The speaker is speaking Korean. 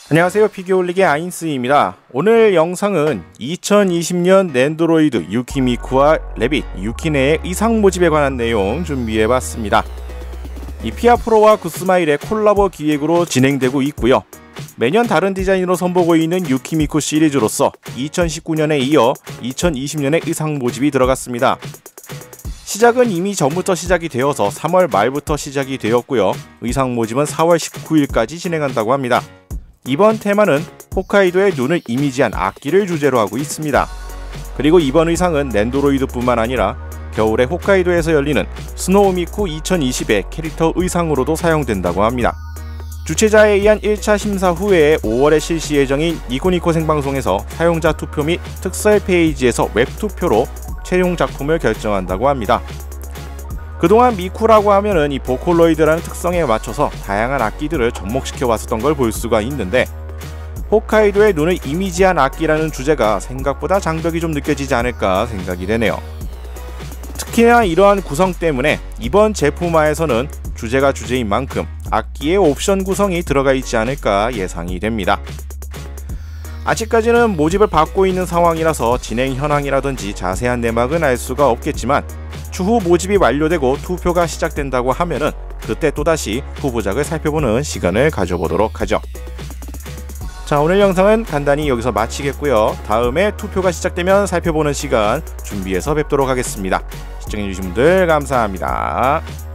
안녕하세요, 피겨올리기 아인스입니다. 오늘 영상은 2020년 낸드로이드 유키미쿠와 래빗 유키네의 의상 모집에 관한 내용 준비해봤습니다. 이 피아프로와 굿스마일의 콜라보 기획으로 진행되고 있고요. 매년 다른 디자인으로 선보이고 있는 유키미쿠 시리즈로서 2019년에 이어 2020년에 의상 모집이 들어갔습니다. 시작은 이미 전부터 시작이 되어서 3월 말부터 시작이 되었고요. 의상 모집은 4월 19일까지 진행한다고 합니다. 이번 테마는 홋카이도의 눈을 이미지한 악기를 주제로 하고 있습니다. 그리고 이번 의상은 낸드로이드뿐만 아니라 겨울에 홋카이도에서 열리는 스노우미쿠 2020의 캐릭터 의상으로도 사용된다고 합니다. 주최자에 의한 1차 심사 후에 5월에 실시 예정인 니코니코 생방송에서 사용자 투표 및 특설 페이지에서 웹투표로 최종 작품을 결정한다고 합니다. 그동안 미쿠라고 하면은 이 보컬로이드라는 특성에 맞춰서 다양한 악기들을 접목시켜 왔었던 걸 볼 수가 있는데, 홋카이도의 눈을 이미지한 악기라는 주제가 생각보다 장벽이 좀 느껴지지 않을까 생각이 되네요. 특히나 이러한 구성 때문에 이번 제품화에서는 주제가 주제인 만큼 악기의 옵션 구성이 들어가 있지 않을까 예상이 됩니다. 아직까지는 모집을 받고 있는 상황이라서 진행 현황이라든지 자세한 내막은 알 수가 없겠지만, 추후 모집이 완료되고 투표가 시작된다고 하면은 그때 또다시 후보작을 살펴보는 시간을 가져보도록 하죠. 자, 오늘 영상은 간단히 여기서 마치겠고요. 다음에 투표가 시작되면 살펴보는 시간 준비해서 뵙도록 하겠습니다. 시청해주신 분들 감사합니다.